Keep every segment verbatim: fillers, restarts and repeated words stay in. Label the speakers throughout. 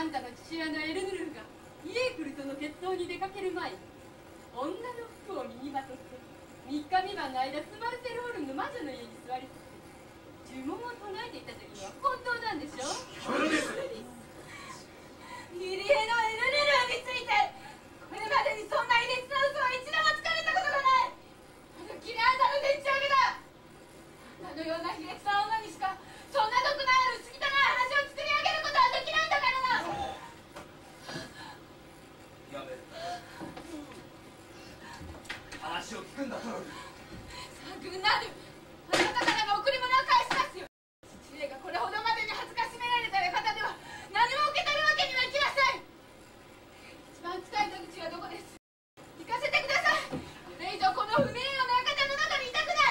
Speaker 1: あんたの父親のエルヌルフがイエークルとの決闘に出かける前に女の服を身にまとってみっかみばんの間スマルテロールの魔女の家に座りつつ呪文を唱えていたというのは本当なんでしょ？
Speaker 2: そうです。
Speaker 3: 入江のエルヌルフについてこれまでにそんな卑劣な嘘は一度もつかれたことがない。あのキレあんたのでっち上げだ。あのような卑劣な女にしかそんな毒のある薄汚い話を作り上げることはできないんだからな。
Speaker 2: やめる。話を聞くんだトロル。
Speaker 3: サグナル、あなたからの贈り物は返しますよ。父上がこれほどまでに恥ずかしめられた館では何も受け取るわけにはいきません。一番近い出口はどこです？行かせてください。これ以上この不名誉な館の中にいたくない。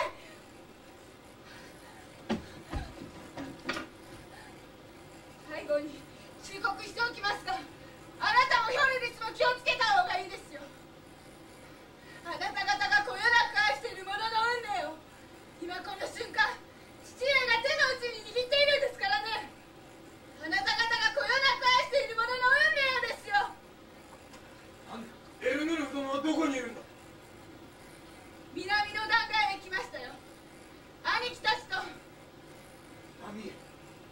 Speaker 3: 最後に忠告しておきますが、あなたもヒョルリスも気をつけた方がいいですよ。あなた方がこよなく愛している者の運命を今この瞬間父上が手の内に握っているんですからね。あなた方がこよなく愛している者の運命をですよ。
Speaker 2: なんでエルヌルフ殿はどこにいるんだ？
Speaker 3: 南の断崖へ来ましたよ。兄貴たちと。
Speaker 2: 南へ。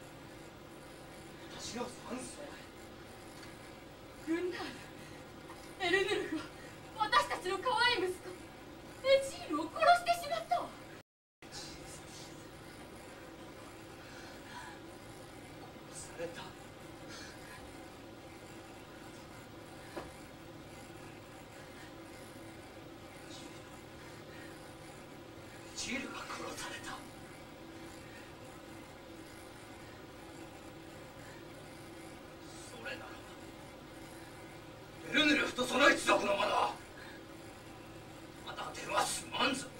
Speaker 2: 私の三歳。
Speaker 1: グンナール、エルヌルフは私たちの可愛い息子エジールを殺してしまったわ。
Speaker 2: 殺された。ジールが殺された。それならばエルヌルフとその一族の者はまだではすまんぞ。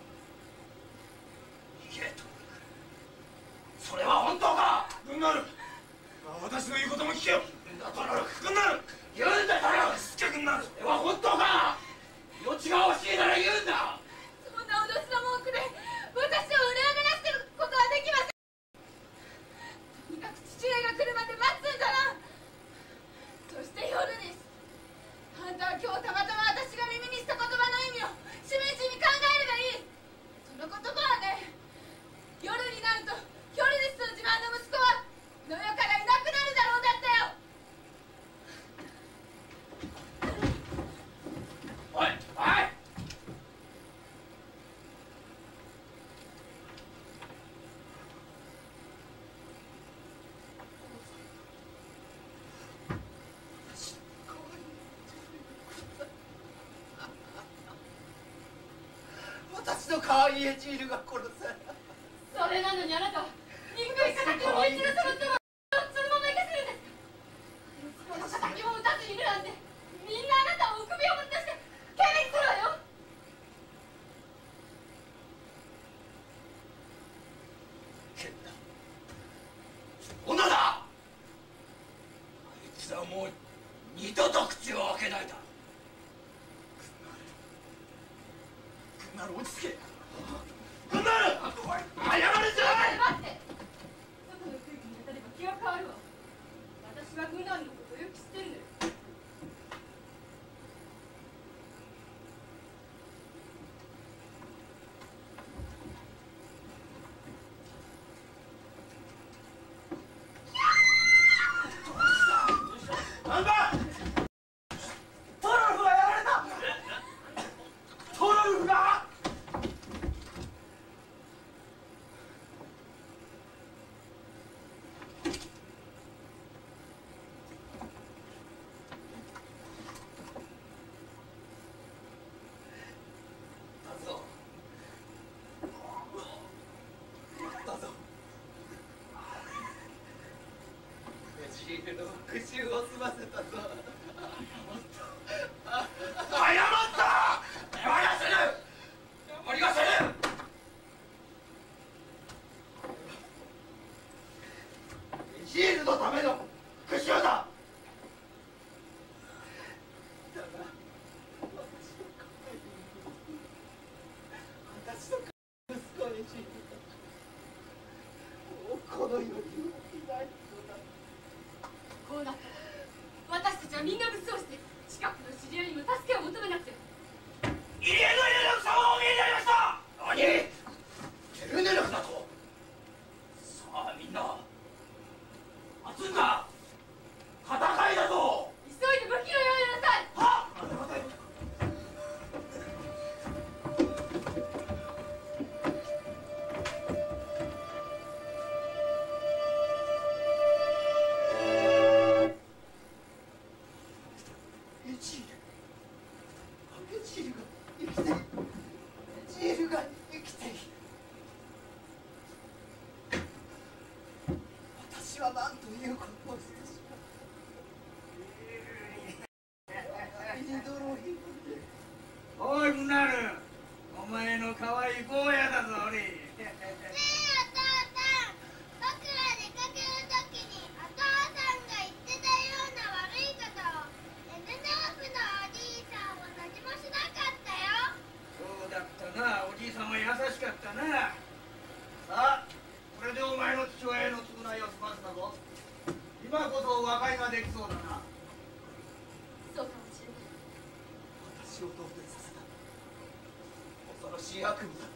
Speaker 2: 逃げと。それは本当か？グンナル、私の言うことも聞けよ。グンナル、グンナル、言うんだから。しつけグンナル、それは本当か？命が欲しいなら言うんだ。
Speaker 3: そんな脅しの文句で私を裏がらせることはできません。とにかく父上が来るまで待つんだな。そして夜です。あんたは今日たまたま私が耳にした言葉の意味をしみじみ考えればいい。その言葉はね、夜になるとヒョルリスの自慢の息子はこの世からいなくなるだろうだったよ。
Speaker 2: おい、おい。私の可愛いエジールが殺された。
Speaker 1: それなのにあなたは憎い敵をもう一度その妻をそのまま生かせるんですか？息子の敵を撃たずにいるなんてみんなあなたを首をぶっ出して軽蔑するわよ。
Speaker 2: けんだ女だ。あいつはもう二度と口を開けないだ。グンナル、グンナル落ち着け。グンナル、謝るんじゃない。
Speaker 1: 待って、外の空気に当たれば気が変わるわ。私はグンナールのことをよく知ってるのよ。
Speaker 2: なんだ。トロルフがやられた。トロルフが。だぞ。だぞ。エジールの復讐を済ませたぞ。謝った。謝った。謝らせる。謝りはせる。エジールのための復讐だ。だが私の息子エジールがもうこの世にいないのだ。
Speaker 1: こうなったらみんな物騒して近くの知り合いにも助けを求めなくては。
Speaker 2: 入江のエルネルク様がお見えになりました。何、エルネルクだと。さあみんな集んだ。戦いだぞ。
Speaker 1: 急いで武器を用意なさい。
Speaker 2: はっ、待て待て。エジール、エジールが生きている。エジールが生きている。私は何ということをしてしまった。おいムナル、お前の可愛い坊やだぞ俺。
Speaker 3: ねえお父さん、僕が出かけるときにお父さんが言ってたような悪いことをエルネルフのおじいさんは何もしなかったよ。
Speaker 2: そうだったな、おじいさんは優しかったな。さあ、これでお前の父親への償いを済ますだぞ。今こそ和解ができそうだな。
Speaker 1: そうかもしれない。
Speaker 2: 私を同然させた恐ろしい悪夢だった。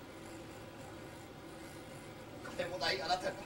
Speaker 2: 金もないあなたが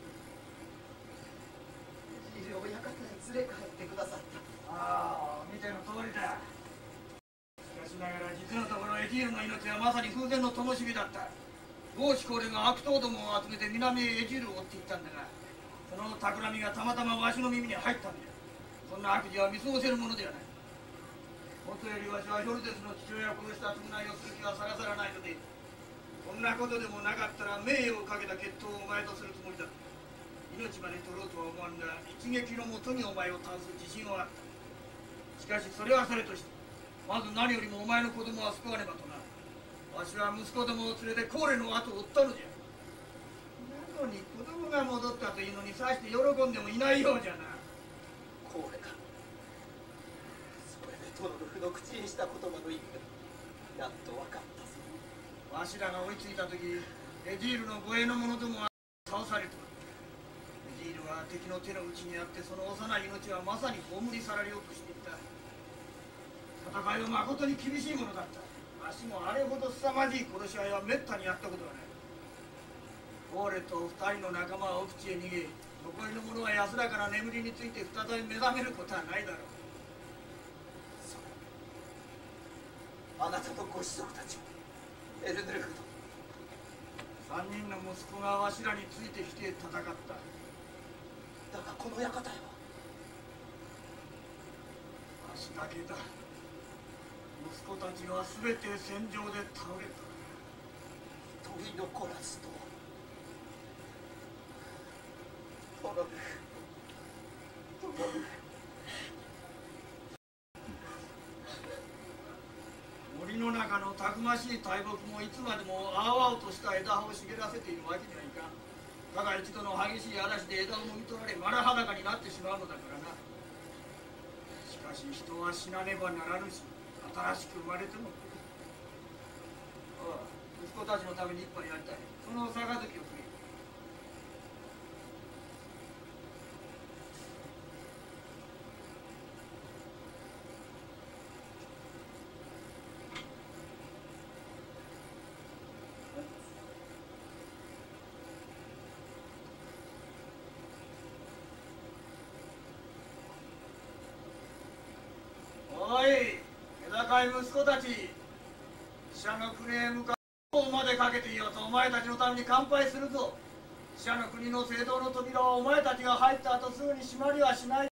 Speaker 2: エジール親方へ連れ帰ってくださった。ああ、見ての通りだ。しかしながら実のところエジールの命はまさに風前の灯火だった。ゴーシコーレが悪党どもを集めて南へエジールを追っていったんだが、その企みがたまたまわしの耳に入ったんだよ。そんな悪事は見過ごせるものではない。もとよりわしはヒョルテスの父親を殺した償いをする気はさらさらないので、こんなことでもなかったら名誉をかけた決闘をお前とするつもりだ。命まで取ろうとは思わんが、一撃のもとにお前を倒す自信はあった。しかしそれはそれとして、まず何よりもお前の子供は救わねばとな。わしは息子どもを連れてコーレの後を追ったのじゃ。なのに子供が戻ったというのにさして喜んでもいないようじゃな。コーレか。それでトロルフの口にした言葉の意味がやっと分かったぞ。わしらが追いついた時、エジールの護衛の者どもは倒された。エジールは敵の手の内にあって、その幼い命はまさに葬り去られようとしていた。戦いはまことに厳しいものだった。わしもあれほど凄まじい殺し合いはめったにやったことはない。コーレと二人の仲間は奥地へ逃げ、残りの者は安らかな眠りについて再び目覚めることはないだろう。そう、あなたとご子息たちもエルネルフと三人の息子がわしらについてきて戦った。だがこの館へはわしだけだ。息子たちは全て戦場で倒れた。一人残らずと。トロルフ、トロルフ。森の中のたくましい大木もいつまでも青々とした枝葉を茂らせているわけにはいかん。だが一度の激しい嵐で枝をもぎ取られ丸裸になってしまうのだからな。しかし人は死なねばならぬし、新しく生まれても。ああ、息子たちのために一杯やりたい。その杯をくれ。おい、気高い息子たち、死者の国へ向かう方までかけていようとお前たちのために乾杯するぞ。死者の国の聖堂の扉はお前たちが入った後すぐに閉まりはしない。